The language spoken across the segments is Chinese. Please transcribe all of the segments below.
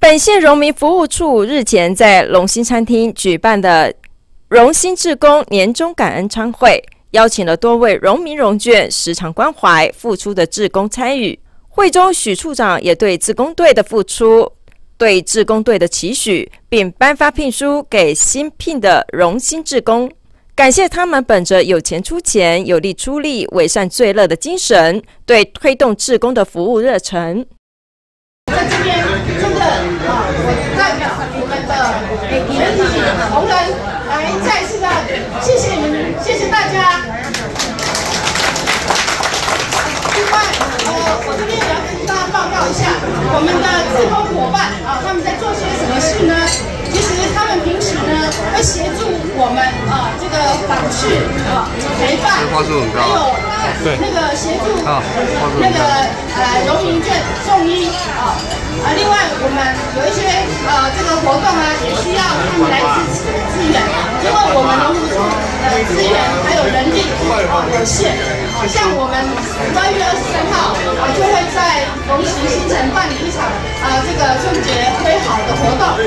本县荣民服务处日前在荣兴餐厅举办的荣兴志工年终感恩餐会，邀请了多位荣民荣眷时常关怀付出的志工参与。会中许处长也对志工队的付出、对志工队的期许，并颁发聘书给新聘的荣兴志工，感谢他们本着有钱出钱、有力出力、为善最乐的精神，对推动志工的服务热忱。 在这边真的我代表我们的媒体同仁来再次的谢谢你们，谢谢大家。另外，我这边也要跟大家报告一下，我们的志工伙伴他们在做些什么事呢？其实他们平时呢会协助我们这个访视陪伴，还有那个协助那个荣民券送医另外我们有一些这个活动也需要他们来支援，因为我们农务处的资源还有人力有限，像我们12月23号就会在龙石新城办理一场这个春节挥毫的活动。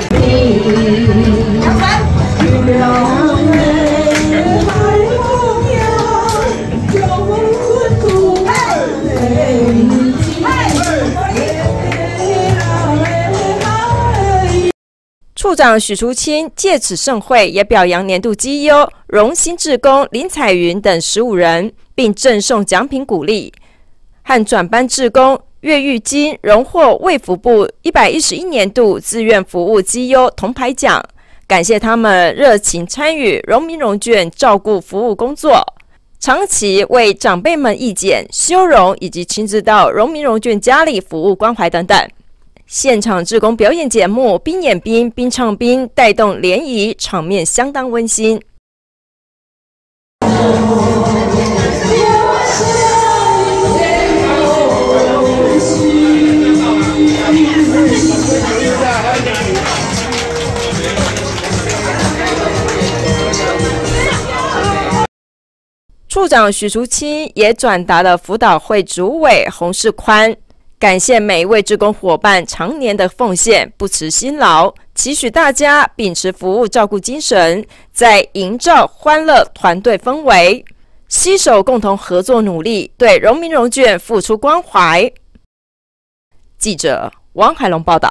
处长许淑清借此盛会也表扬年度绩优荣兴志工林彩云等15人，并赠送奖品鼓励，和转班志工岳玉金荣获卫福部111年度志愿服务绩优铜牌奖，感谢他们热情参与荣民荣眷照顾服务工作，长期为长辈们义剪、修容以及亲自到荣民荣眷家里服务关怀等等。现场志工表演节目，边演边边唱边带动联谊，场面相当温馨。处长许淑清也转达了辅导会主委洪世宽，感谢每一位志工伙伴常年的奉献，不辞辛劳，期许大家秉持服务照顾精神，在营造欢乐团队氛围，携手共同合作努力，对荣民荣眷付出关怀。记者王海龙报道。